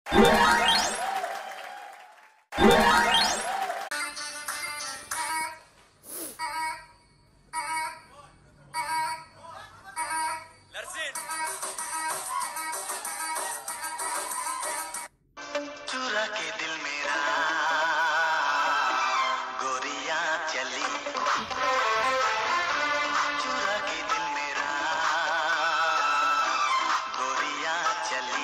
चुरा के दिल मेरा गोरियां चली, चुरा के दिल मेरा गोरियां चली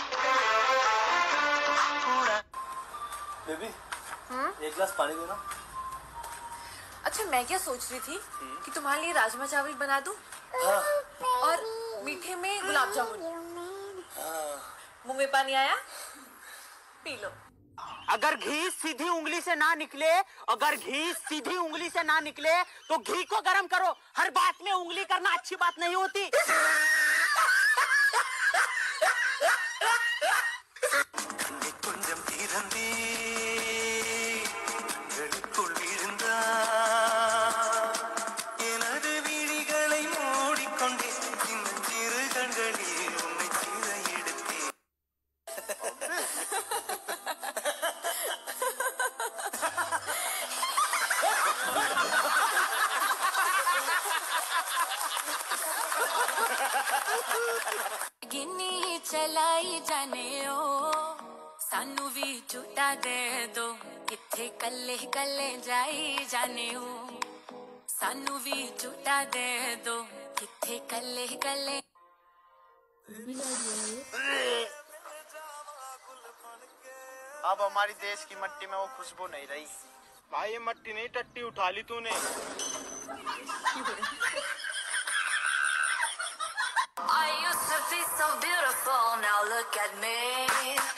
पूरा। बेबी, एक गिलास पानी दो ना। अच्छा, मैं क्या सोच रही थी कि तुम्हारे लिए राजमा चावल बना दूं। हाँ। और मीठे में गुलाब जामुन। मुंह में पानी आया? पी लो। अगर घी सीधी उंगली से ना निकले, अगर घी सीधी उंगली से ना निकले तो घी को गर्म करो। हर बात में उंगली करना अच्छी बात नहीं होती। कुंजम तीरंदी गड़कुल वीழுந்தா எனது விழிகளை மூடிக்கொண்டே சிறு கண்களில் உன்னை தீர எடுத்தேன்। गिनी चलाई जाने ओ सानू भी झूठा दे दो, किथे कल्ले कल्ले जाई जाने ओ सानू भी झूठा दे दो, किथे कल्ले कल्ले। अब हमारी देश की मट्टी में वो खुशबू नहीं रही। भाई ये मट्टी नहीं टट्टी उठा ली तूने। I used to be so beautiful, now look at me.